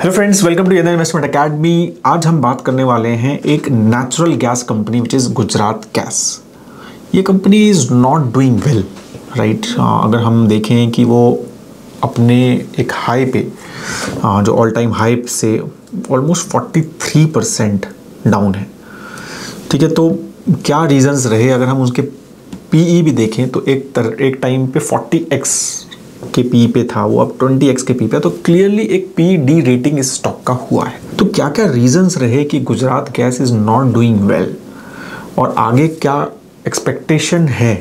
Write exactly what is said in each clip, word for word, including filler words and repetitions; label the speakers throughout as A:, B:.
A: Hello friends, welcome to investment academy. आज हम बात करने वाले हैं एक natural gas company which is Gujarat gas. ये company is not doing well, right. अगर हम देखें कि वो अपने एक हाई पे uh, जो ऑल टाइम हाई से ऑलमोस्ट तैंतालीस परसेंट डाउन है, ठीक है। तो क्या रीजंस रहे? अगर हम उसके पीई भी देखें तो एक तर, एक टाइम पे चालीस एक्स के पी पे था, वो अब बीस एक्स के पी पे, तो क्लियरली एक पी डी रेटिंग इस स्टॉक का हुआ है। तो क्या क्या रीजंस रहे कि Gujarat gas is not doing well, और आगे क्या एक्सपेक्टेशन है,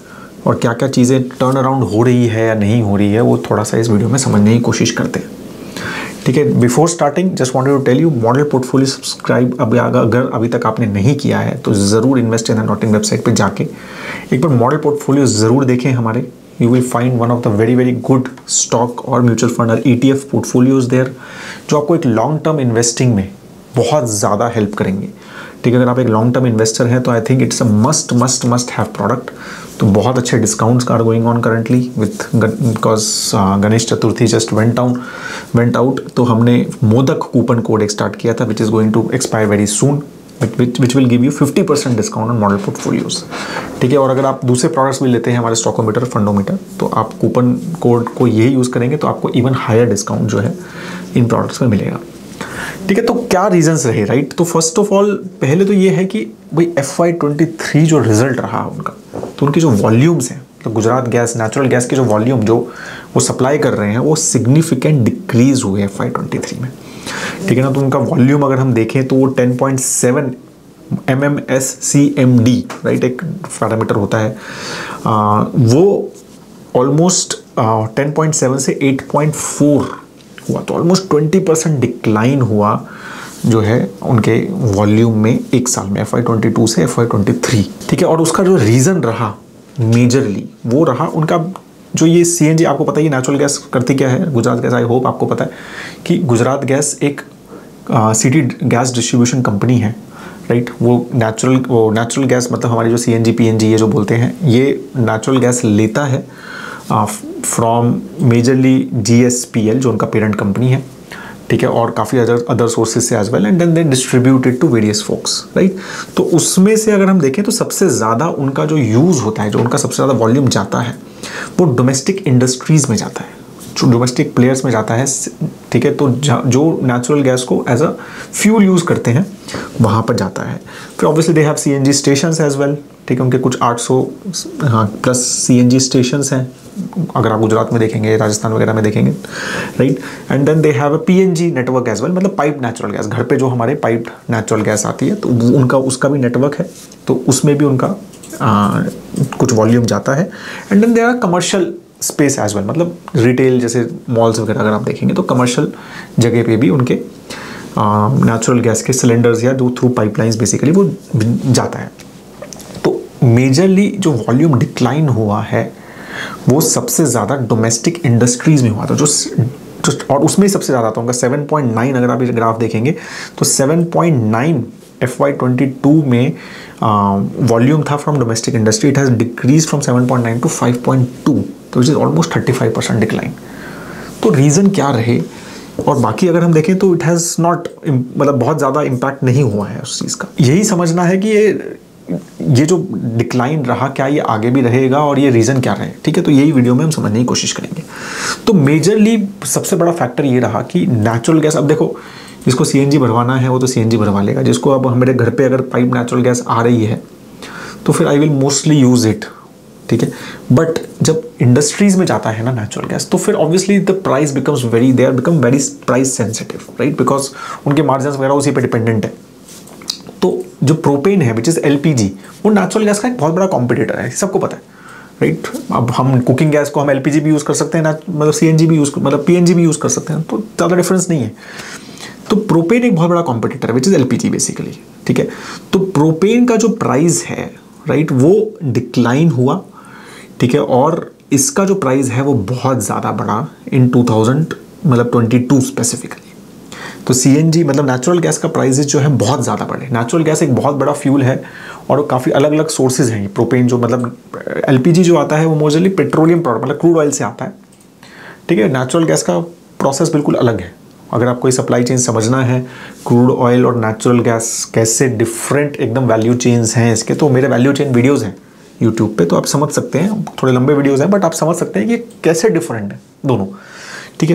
A: और क्या क्या चीज़ें टर्न अराउंड हो रही है या नहीं हो रही है, वो थोड़ा सा इस वीडियो में समझने की कोशिश करते हैं, ठीक है। Before starting just wanted to tell you, model portfolio subscribe अभी अगर अभी तक आपने नहीं किया है तो ज़रूर इन्वेस्ट इन नॉटिंग वेबसाइट पे जाके एक बार मॉडल पोर्टफोलियो ज़रूर देखें हमारे। You will find one of the very very good stock और म्यूचुअल फंड और E T F portfolios there, जो आपको एक लॉन्ग टर्म इन्वेस्टिंग में बहुत ज़्यादा हेल्प करेंगे, ठीक है। अगर आप एक लॉन्ग टर्म इन्वेस्टर हैं तो I think it's a must must must have product. तो बहुत अच्छे discounts are going on currently with, because Ganesh Chaturthi just went down went out, तो हमने मोदक कूपन कोड एक स्टार्ट किया था which is going to expire very soon, which will give you fifty percent discount on model portfolios, ठीक है। और अगर आप दूसरे प्रोडक्ट्स भी लेते हैं हमारे स्टॉकोमीटर फंडोमीटर, तो आप कूपन कोड को यही यूज़ करेंगे तो आपको इवन हायर डिस्काउंट जो है इन प्रोडक्ट्स में मिलेगा, ठीक है। तो क्या रीजंस रहे, राइट। तो फर्स्ट ऑफ ऑल पहले तो ये है कि भाई एफ वाई ट्वेंटी थ्री जो रिजल्ट रहा उनका, तो उनकी जो वॉल्यूम्स हैं, तो गुजरात गैस नेचुरल गैस की जो वॉल्यूम जो वो सप्लाई कर रहे हैं वो सिग्निफिकेंट डिक्रीज हुए एफ वाई ट्वेंटी थ्री में, ठीक है ना। तो उनका वॉल्यूम अगर हम देखें तो वो ten point seven M M S C M D, right, एक पैरामीटर होता है, आ, वो ऑलमोस्ट टेन पॉइंट सेवन से एट पॉइंट फोर हुआ, तो ऑलमोस्ट ट्वेंटी परसेंट डिक्लाइन हुआ जो है उनके वॉल्यूम में एक साल में, एफ आई ट्वेंटी टू से एफ आई ट्वेंटी थ्री, ठीक है। और उसका जो रीज़न रहा मेजरली वो रहा उनका जो ये सी एन जी, आपको पता ही नेचुरल गैस करती क्या है गुजरात गैस, आई होप आपको पता है कि गुजरात गैस एक सिटी गैस डिस्ट्रीब्यूशन कंपनी है, राइट। वो नेचुरल वो नेचुरल गैस मतलब हमारी जो C N G P N G ये जो बोलते हैं, ये नेचुरल गैस लेता है from majorly G S P L जो उनका पेरेंट कंपनी है, ठीक है, और काफ़ी अदर अदर सोर्सेज से as well, and then they distributed to various folks, right. तो उसमें से अगर हम देखें तो सबसे ज़्यादा उनका जो यूज़ होता है, जो उनका सबसे ज़्यादा वॉल्यूम जाता है वो डोमेस्टिक इंडस्ट्रीज़ में जाता है, जो डोमेस्टिक प्लेयर्स में जाता है, ठीक है। तो जो नेचुरल गैस को एज अ फ्यूल यूज़ करते हैं वहाँ पर जाता है। फिर obviously they have C N G stations as well, ठीक है। उनके कुछ आठ सौ हाँ plus C N G stations हैं, अगर आप गुजरात में देखेंगे, राजस्थान वगैरह में देखेंगे, right. And then they have a P N G network as well, मतलब पाइप नेचुरल गैस, घर पे जो हमारे पाइप नेचुरल गैस आती है तो उनका उसका भी नेटवर्क है, तो उसमें भी उनका आ, कुछ वॉल्यूम जाता है। And then there are commercial space as well, मतलब रिटेल जैसे मॉल्स वगैरह अगर आप देखेंगे तो कमर्शियल जगह पे भी उनके नेचुरल गैस के सिलेंडर्स या जो थ्रू पाइपलाइंस बेसिकली वो जाता है। तो मेजरली जो वॉल्यूम डिक्लाइन हुआ है वो सबसे ज़्यादा डोमेस्टिक इंडस्ट्रीज़ में हुआ था, जो जो और उसमें ही सबसे ज़्यादा था उनका सेवन पॉइंट नाइन। अगर आप ये ग्राफ देखेंगे तो seven point nine F Y twenty two में वॉल्यूम था from domestic industry, it has decrease from seven point nine to five point two, तो which is almost thirty five percent decline. तो reason क्या रहे, और बाकी अगर हम देखें तो इट हैज़ नॉट, मतलब बहुत ज़्यादा इम्पैक्ट नहीं हुआ है उस चीज़ का। यही समझना है कि ये ये जो डिक्लाइन रहा क्या ये आगे भी रहेगा और ये रीज़न क्या रहे, ठीक है। तो यही वीडियो में हम समझने की कोशिश करेंगे। तो मेजरली सबसे बड़ा फैक्टर ये रहा कि नेचुरल गैस, अब देखो जिसको सी एन जी भरवाना है वो तो सी एन जी भरवा लेगा, जिसको अब हमारे घर पे अगर पाइप नेचुरल गैस आ रही है तो फिर I will mostly use it, ठीक है। बट जब इंडस्ट्रीज़ में जाता है ना नेचुरल गैस, तो फिर obviously the price becomes very, they are become very price sensitive, right, because उनके मार्जिन वगैरह उसी पे डिपेंडेंट है। तो जो प्रोपेन है which is L P G, वो नेचुरल गैस का एक बहुत बड़ा कॉम्पिटिटर है, सबको पता है, राइट। अब हम कुकिंग गैस को हम एल पी जी भी यूज़ कर सकते हैं, मतलब सी एन जी भी यूज़ मतलब पी एन जी भी यूज़ कर सकते हैं, तो ज़्यादा डिफरेंस नहीं है। तो प्रोपेन एक बहुत बड़ा कॉम्पिटिटर है which is L P G basically, ठीक है। तो प्रोपेन का जो प्राइस है, राइट, वो डिक्लाइन हुआ, ठीक है, और इसका जो प्राइस है वो बहुत ज़्यादा बढ़ा इन टू थाउजेंड मतलब ट्वेंटी टू स्पेसिफिकली। तो सी एन जी मतलब नेचुरल गैस का प्राइसेस जो है बहुत ज़्यादा बढ़े। नेचुरल गैस एक बहुत बड़ा फ्यूल है और काफ़ी अलग अलग सोर्सेज हैं। प्रोपेन जो मतलब एल पी जी जो आता है वो मोस्टली पेट्रोलियम प्रोडक्ट मतलब क्रूड ऑयल से आता है, ठीक है। नेचुरल गैस का प्रोसेस बिल्कुल अलग है, अगर आपको ये सप्लाई चेन समझना है, क्रूड ऑयल और नेचुरल गैस कैसे डिफरेंट एकदम वैल्यू चेन्स हैं इसके, तो मेरे वैल्यू चेन वीडियोज़ हैं यूट्यूब पे, तो आप समझ सकते हैं। थोड़े लंबे वीडियोज़ हैं बट आप समझ सकते हैं कि कैसे डिफरेंट है दोनों, ठीक है।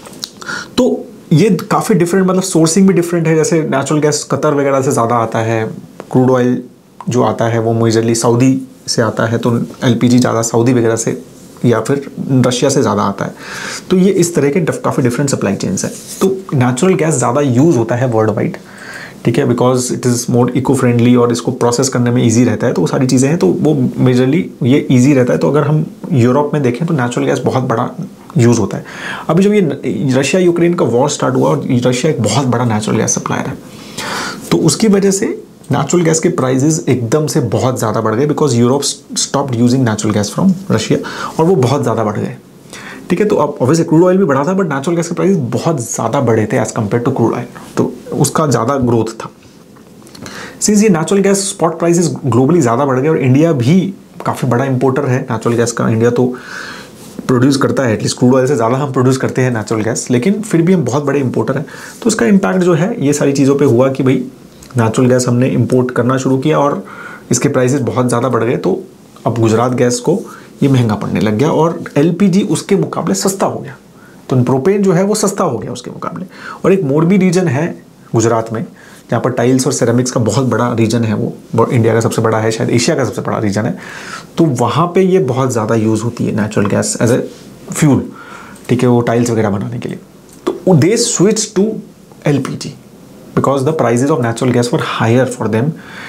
A: तो ये काफ़ी डिफरेंट, मतलब सोर्सिंग भी डिफरेंट है। जैसे नेचुरल गैस कतर वगैरह से ज़्यादा आता है, क्रूड ऑयल जो आता है वो मेजरली सऊदी से आता है, तो एलपीजी ज़्यादा सऊदी वगैरह से या फिर रशिया से ज़्यादा आता है। तो ये इस तरह के काफ़ी डिफरेंट सप्लाई चेन्स है। तो नेचुरल गैस ज़्यादा यूज़ होता है वर्ल्ड वाइड, ठीक है, because it is more eco friendly और इसको प्रोसेस करने में ईजी रहता है। तो वो सारी चीज़ें हैं, तो वो मेजरली ये ईजी रहता है। तो अगर हम यूरोप में देखें तो नेचुरल गैस बहुत बड़ा यूज़ होता है। अभी जब ये रशिया यूक्रेन का वॉर स्टार्ट हुआ और रशिया एक बहुत बड़ा नेचुरल गैस सप्लायर है, तो उसकी वजह से नेचुरल गैस के प्राइजेस एकदम से बहुत ज़्यादा बढ़ गए, because Europe stopped using natural gas from Russia, और वो बहुत ज़्यादा बढ़ गए, ठीक है। तो अब ऑब्वियसली क्रूड ऑयल भी बढ़ा था, बट नेचुरल गैस के प्राइस बहुत ज़्यादा बढ़े थे as compare to crude oil, तो उसका ज़्यादा ग्रोथ था। सिंस ये natural gas spot prices globally ज़्यादा बढ़ गए, और इंडिया भी काफ़ी बड़ा इंपोर्टर है नेचुरल गैस का। इंडिया तो प्रोड्यूस करता है, एटलीस्ट क्रूड ऑयल से ज़्यादा हम प्रोड्यूस करते हैं नेचुरल गैस, लेकिन फिर भी हम बहुत बड़े इंपोर्टर हैं। तो उसका इम्पैक्ट जो है ये सारी चीज़ों पे हुआ कि भाई नेचुरल गैस हमने इंपोर्ट करना शुरू किया और इसके प्राइसेस बहुत ज़्यादा बढ़ गए, तो अब गुजरात गैस को ये महंगा पड़ने लग गया और एलपीजी उसके मुकाबले सस्ता हो गया। तो प्रोपेन जो है वो सस्ता हो गया उसके मुकाबले। और एक मोरबी रीजन है गुजरात में, जहाँ पर टाइल्स और सेरेमिक्स का बहुत बड़ा रीजन है, वो इंडिया का सबसे बड़ा है, शायद एशिया का सबसे बड़ा रीजन है। तो वहाँ पे ये बहुत ज़्यादा यूज़ होती है natural gas as a fuel, ठीक है, वो टाइल्स वगैरह बनाने के लिए। तो they switch to LPG because the prices of natural gas were higher for them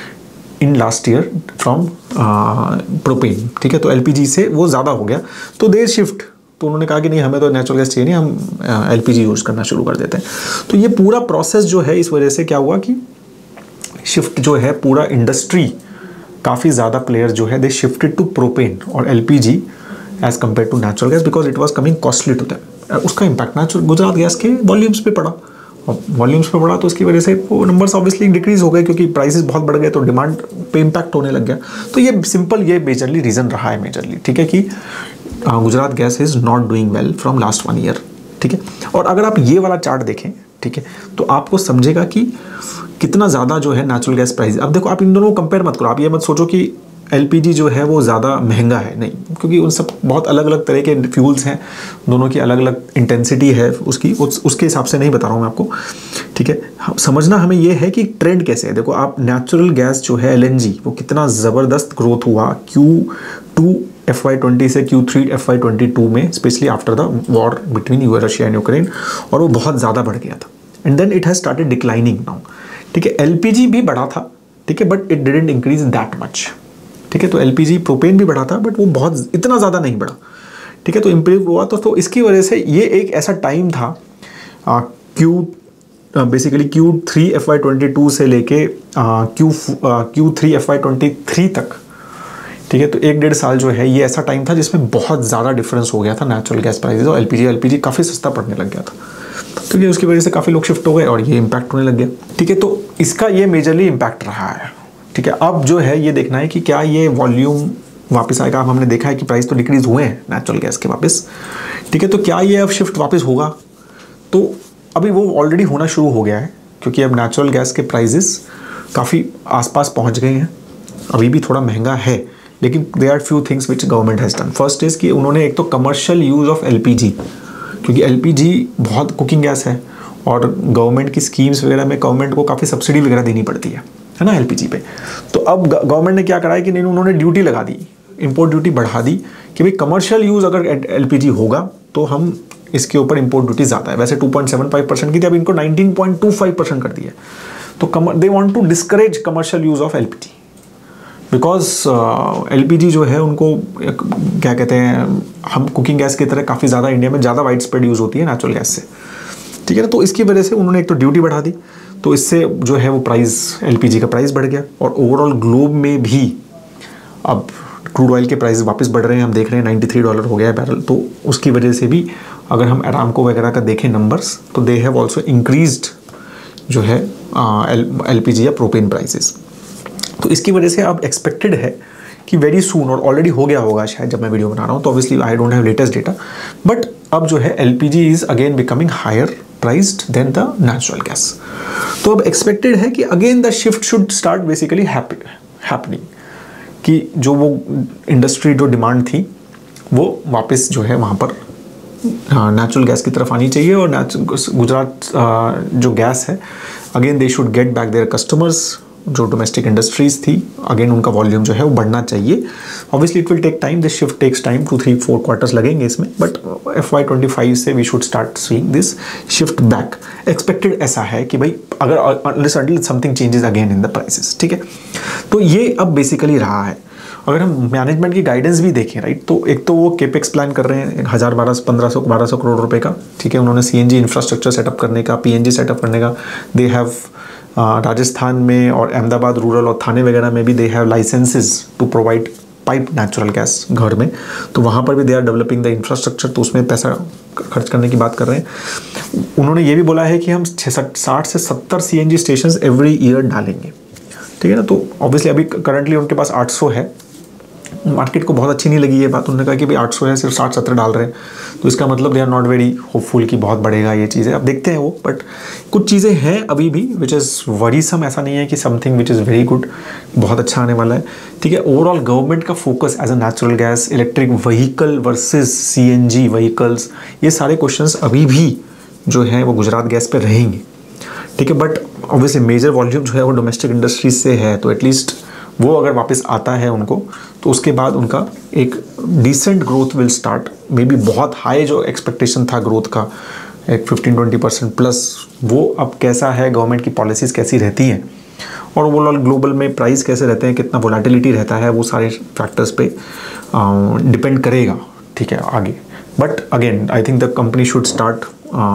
A: in last year from propane, ठीक है। तो एलपीजी से वो ज़्यादा हो गया, तो दे शिफ्ट, तो उन्होंने कहा कि नहीं हमें तो नेचुरल गैस चाहिए नहीं, हम एलपीजी यूज़ करना शुरू कर देते हैं। तो ये पूरा प्रोसेस जो है, इस वजह से क्या हुआ कि शिफ्ट जो है पूरा इंडस्ट्री, काफ़ी ज़्यादा प्लेयर जो है दे शिफ्टेड टू प्रोपेन और LPG as compare to natural gas, because it was coming costly to them. उसका इम्पैक्ट नेचुरल गुजरात गैस के वॉल्यूम्स पे पड़ा, और वॉल्यूम्स पे पड़ा तो उसकी वजह से वो नंबर्स ऑब्वियसली डिक्रीज हो गए, क्योंकि प्राइसेस बहुत बढ़ गए, तो डिमांड पे इम्पैक्ट होने लग गया। तो ये सिंपल ये मेजरली रीज़न रहा है मेजरली, ठीक है, कि Gujarat gas is not doing well from last one year, ठीक है। और अगर आप ये वाला चार्ट देखें, ठीक है, तो आपको समझेगा कि कितना ज़्यादा जो है नेचुरल गैस प्राइस। अब देखो, आप इन दोनों को कंपेयर मत करो, आप ये मत सोचो कि एलपीजी जो है वो ज़्यादा महंगा है, नहीं, क्योंकि उन सब बहुत अलग अलग तरह के फ्यूल्स हैं, दोनों की अलग अलग इंटेंसिटी है उसकी, उस, उसके हिसाब से नहीं बता रहा हूँ मैं आपको, ठीक है। समझना हमें ये है कि ट्रेंड कैसे है। देखो आप नेचुरल गैस जो है एलएनजी, वो कितना ज़बरदस्त ग्रोथ हुआ Q two F Y twenty से Q three F Y twenty two में, specially after the war between you Russia and Ukraine, और वो बहुत ज़्यादा बढ़ गया था। And then it has started declining now, ठीक है। एलपीजी भी बढ़ा था, ठीक है, but it didn't increase that much, ठीक है। तो एलपीजी प्रोपेन भी बढ़ा था, बट वो बहुत इतना ज़्यादा नहीं बढ़ा, ठीक है। तो इम्प्रूव हुआ, तो, तो इसकी वजह से ये एक ऐसा टाइम था Q basically Q three F Y twenty two से लेके Q Q three F Y twenty three तक, ठीक है। तो एक डेढ़ साल जो है ये ऐसा टाइम था जिसमें बहुत ज़्यादा डिफरेंस हो गया था नेचुरल गैस प्राइसेस और एलपीजी एलपीजी काफ़ी सस्ता पड़ने लग गया था, तो ये उसकी वजह से काफ़ी लोग शिफ्ट हो गए और ये इम्पैक्ट होने लग गया, ठीक है। तो इसका ये मेजरली इम्पैक्ट रहा है, ठीक है। अब जो है ये देखना है कि क्या ये वॉल्यूम वापस आएगा। अब हमने देखा है कि प्राइस तो डिक्रीज हुए हैं नेचुरल गैस के वापस, ठीक है। तो क्या ये अब शिफ्ट वापस होगा? तो अभी वो ऑलरेडी होना शुरू हो गया है, क्योंकि अब नेचुरल गैस के प्राइजेस काफ़ी आसपास पहुंच गए हैं। अभी भी थोड़ा महंगा है, लेकिन they are few things which government has done. First is कि उन्होंने एक तो कमर्शियल यूज़ ऑफ एलपीजी, क्योंकि एलपीजी बहुत कुकिंग गैस है और गवर्नमेंट की स्कीम्स वगैरह में गवर्नमेंट को काफ़ी सब्सिडी वगैरह देनी पड़ती है है ना एलपीजी पे। तो अब गवर्नमेंट ने क्या करा है कि नहीं, उन्होंने ड्यूटी लगा दी, इंपोर्ट ड्यूटी बढ़ा दी कि भाई कमर्शियल यूज़ अगर एलपीजी होगा तो हम इसके ऊपर इंपोर्ट ड्यूटी ज़्यादा है। वैसे two point seven five percent की थी, अब इनको nineteen point two five percent कर दी है। तो they want to discourage commercial use of LPG, because LPG जो है उनको क्या कहते हैं, हम कुकिंग गैस की तरह काफ़ी ज़्यादा इंडिया में ज़्यादा वाइड स्प्रेड यूज़ होती है नेचुरल गैस से, ठीक है ना। तो इसकी वजह से उन्होंने एक तो ड्यूटी बढ़ा दी, तो इससे जो है वो प्राइस एलपीजी का प्राइस बढ़ गया। और ओवरऑल ग्लोब में भी अब क्रूड ऑयल के प्राइस वापस बढ़ रहे हैं, हम देख रहे हैं नाइन्टी थ्री डॉलर हो गया है बैरल। तो उसकी वजह से भी अगर हम अरामको वगैरह का देखें नंबर्स, तो दे हैव ऑल्सो इंक्रीज्ड जो है एलपीजी या प्रोपेन प्राइसेस। तो इसकी वजह से अब एक्सपेक्टेड है कि वेरी सून, और ऑलरेडी हो गया होगा शायद जब मैं वीडियो बना रहा हूँ, तो obviously I don't have latest data, but अब जो है LPG is again becoming higher priced than the natural gas. तो अब एक्सपेक्टेड है कि again the shift should start basically happening, कि जो वो इंडस्ट्री जो डिमांड थी वो वापस जो है वहाँ पर नेचुरल गैस की तरफ आनी चाहिए। और गुजरात जो गैस है again they should get back their customers, जो डोमेस्टिक इंडस्ट्रीज थी अगेन उनका वॉल्यूम जो है वो बढ़ना चाहिए। Obviously it will take time, this shift takes time, two three four quarters लगेंगे इसमें, but F Y twenty five से we should start seeing this shift back. Expected ऐसा है कि भाई अगर unless until something changes again in the prices, ठीक है। तो ये अब बेसिकली रहा है। अगर हम मैनेजमेंट की गाइडेंस भी देखें, राइट, तो एक तो वो केपेक्स प्लान कर रहे हैं हज़ार बारह सौ पंद्रह सौ बारह सौ करोड़ रुपए का, ठीक है। उन्होंने सीएनजी इंफ्रास्ट्रक्चर सेटअप करने का, पीएनजी सेटअप करने का, दे हैव राजस्थान में और अहमदाबाद रूरल और थाने वगैरह में भी they have licenses to provide pipe natural gas घर में, तो वहाँ पर भी they are developing the infrastructure, तो उसमें पैसा खर्च करने की बात कर रहे हैं। उन्होंने ये भी बोला है कि हम साठ से सत्तर सीएनजी स्टेशन एवरी ईयर डालेंगे, ठीक है ना। तो ऑब्वियसली अभी करंटली उनके पास आठ सौ है, मार्केट को बहुत अच्छी नहीं लगी ये बात। उन्होंने कहा कि भाई आठ सौ है, सिर्फ साठ सत्तर डाल रहे हैं, तो इसका मतलब they are not very hopeful कि बहुत बढ़ेगा ये चीज़ें। अब देखते हैं वो, बट कुछ चीज़ें हैं अभी भी विच इज़ वरीसम, ऐसा नहीं है कि something which is very good, बहुत अच्छा आने वाला है, ठीक है। ओवरऑल गवर्नमेंट का focus as a natural gas, electric vehicle versus CNG vehicles, ये सारे क्वेश्चंस अभी भी जो है वो गुजरात गैस पे रहेंगे, ठीक है। बट ऑब्वियसली मेजर वॉल्यूम जो है वो डोमेस्टिक इंडस्ट्रीज से है, तो एटलीस्ट वो अगर वापस आता है उनको, तो उसके बाद उनका एक decent growth will start. Maybe बहुत हाई जो एक्सपेक्टेशन था ग्रोथ का, एक फिफ्टीन ट्वेंटी परसेंट प्लस, वो अब कैसा है, गवर्नमेंट की पॉलिसीज कैसी रहती हैं और ओवरऑल ग्लोबल में प्राइस कैसे रहते हैं, कितना वोलेटिलिटी रहता है, वो सारे फैक्टर्स पे डिपेंड करेगा, ठीक है, आगे। But again I think the company should start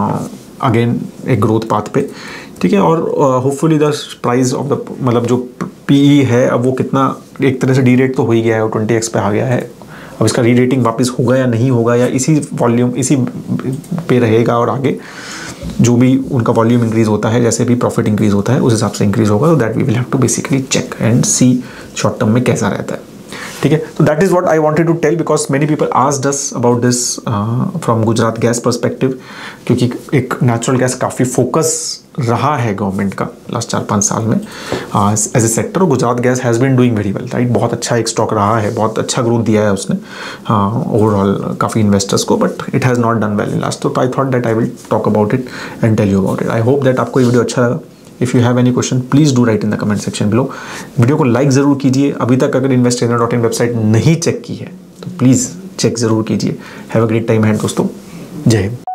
A: again एक ग्रोथ पाथ पे, ठीक है। और hopefully the price of the, मतलब जो पीई है अब वो कितना एक तरह से डी रेट तो हो ही गया है, वो ट्वेंटी एक्स पे आ गया है। अब इसका री रेटिंग वापस होगा या नहीं होगा, या इसी वॉल्यूम इसी पे रहेगा, और आगे जो भी उनका वॉल्यूम इंक्रीज होता है, जैसे भी प्रॉफिट इंक्रीज होता है उस हिसाब से इंक्रीज होगा। तो that we will have to basically check and see short term में कैसा रहता है, ठीक है। तो that is what I wanted to tell, because many people asked us about this from Gujarat gas perspective, क्योंकि एक नेचुरल गैस काफ़ी फोकस रहा है गवर्नमेंट का लास्ट चार पाँच साल में एज ए सेक्टर। और Gujarat gas has been doing very well, right, बहुत अच्छा एक स्टॉक रहा है, बहुत अच्छा ग्रोथ दिया है उसने ओवरऑल काफ़ी इन्वेस्टर्स को, but it has not done well in last. तो I thought that I will talk about it and tell you about it. I hope that आपको ये वीडियो अच्छा लगा। If you have any question please do write in the comment section below. Video को like ज़रूर कीजिए। अभी तक अगर invest trainer dot in website नहीं चेक की है तो प्लीज़ चेक ज़रूर कीजिए। हैव अ ग्रेट टाइम है दोस्तों, जय हिंद।